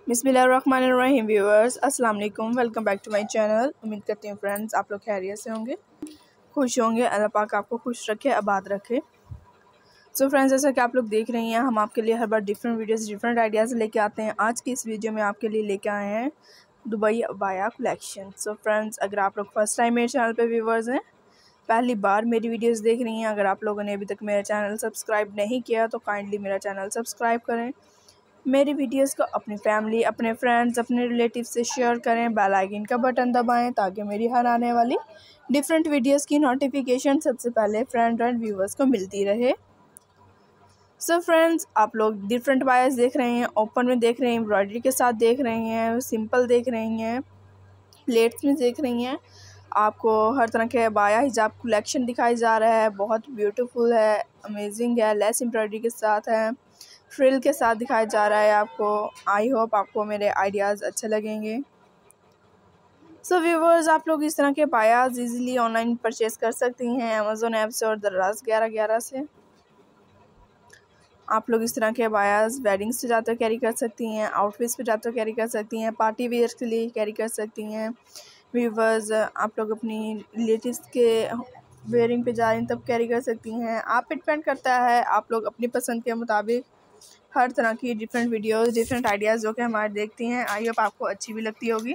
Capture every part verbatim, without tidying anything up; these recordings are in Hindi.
बिस्मिल्लाहिर्रहमानिर्रहीम व्यूअर्स, अस्सलाम वालेकुम। Welcome back to my channel. उम्मीद करती हूँ फ्रेंड्स आप लोग खैरियत से होंगे, खुश होंगे। अल्लाह पाक आपको खुश रखे, आबाद रखे। सो so फ्रेंड्स, जैसा कि आप लोग देख रही हैं, हम आपके लिए हर बार डिफरेंट वीडियोस डिफरेंट आइडियाज़ लेके आते हैं। आज की इस वीडियो में आपके लिए लेके आए हैं दुबई अबाया कलेक्शन। सो फ्रेंड्स, अगर आप लोग फर्स्ट टाइम मेरे चैनल पर व्यूअर्स हैं, पहली बार मेरी वीडियोस देख रही हैं, अगर आप लोगों ने अभी तक मेरा चैनल सब्सक्राइब नहीं किया तो काइंडली मेरा चैनल सब्सक्राइब करें। मेरी वीडियोस को अपनी फैमिली, अपने फ्रेंड्स, अपने रिलेटिव से शेयर करें। बेल आइकन का बटन दबाएं ताकि मेरी हर आने वाली डिफरेंट वीडियोस की नोटिफिकेशन सबसे पहले फ्रेंड एंड व्यूअर्स को मिलती रहे। सो so फ्रेंड्स, आप लोग डिफरेंट बायर्स देख रहे हैं, ओपन में देख रहे हैं, एम्ब्रॉयडरी के साथ देख रहे हैं, सिंपल देख रही हैं, प्लेट्स में देख रही हैं। आपको हर तरह के बाया हिजाब कलेक्शन दिखाई जा रहा है। बहुत ब्यूटीफुल है, अमेजिंग है, लेस एम्ब्रॉयडरी के साथ है, फ्रिल के साथ दिखाया जा रहा है आपको। आई होप आपको मेरे आइडियाज़ अच्छे लगेंगे। सो व्यूवर्स, आप लोग इस तरह के बायाज इजीली ऑनलाइन परचेज कर सकती हैं अमेज़ोन ऐप से और दराज ग्यारह ग्यारह से। आप लोग इस तरह के बायाज वेडिंग्स पे जाते कैरी कर सकती हैं, आउटफिट्स पे जाते कैरी कर सकती हैं, पार्टी वेयर के लिए कैरी कर सकती हैं। व्यूवर्स, आप लोग अपनी रिलेटिव्स के वेयरिंग पे जा रही हैं तब कैरी कर सकती हैं। आप पे डिपेंड करता है, आप लोग अपनी पसंद के मुताबिक हर तरह की डिफरेंट वीडियोस, डिफरेंट आइडियाज़ जो कि हमारे देखती हैं। आई होप आपको अच्छी भी लगती होगी।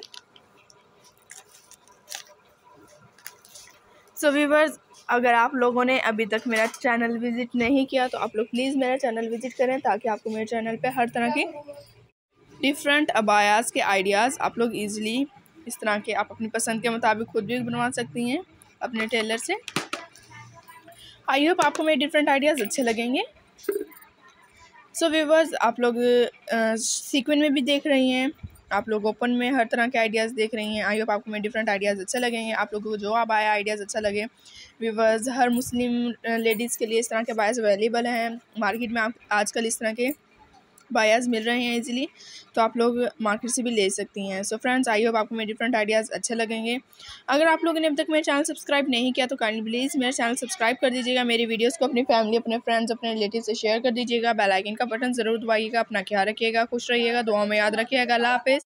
सो व्यूवर्स, अगर आप लोगों ने अभी तक मेरा चैनल विज़िट नहीं किया तो आप लोग प्लीज़ मेरा चैनल विज़िट करें ताकि आपको मेरे चैनल पे हर तरह की डिफरेंट अबायास के आइडियाज़ आप लोग ईज़िली इस तरह के आप अपनी पसंद के मुताबिक खुद भी बनवा सकती हैं अपने टेलर से। आई होप आपको मेरे डिफरेंट आइडियाज़ अच्छे लगेंगे। सो व्यूवर्स, आप लोग सीक्वेंस में भी देख रही हैं, आप लोग ओपन में हर तरह के आइडियाज़ देख रही हैं। आई होप आपको मेरे डिफरेंट आइडियाज़ अच्छे लगेंगे। आप लोगों को जो अब आया आइडियाज़ अच्छा लगे। व्यूवर्स, हर मुस्लिम लेडीज़ के लिए इस तरह के बायस अवेलेबल हैं मार्केट में। आप आजकल इस तरह के बायर्स मिल रहे हैं इजीली, तो आप लोग मार्केट से भी ले सकती हैं। सो फ्रेंड्स, आई होप आपको मेरे डिफरेंट आइडियाज़ अच्छे लगेंगे। अगर आप लोगों ने अभी तक मेरे चैनल सब्सक्राइब नहीं किया तो काइंडली प्लीज़ मेरे चैनल सब्सक्राइब कर दीजिएगा। मेरी वीडियोस को अपनी फैमिली, अपने फ्रेंड्स, अपने रिलेटिव से शेयर कर दीजिएगा। बेल आइकन का बटन ज़रूर दबाइएगा। अपना ख्याल रखिएगा, खुश रहिएगा, दुआ में याद रखिएगा। अल्लाह हाफ़िज़।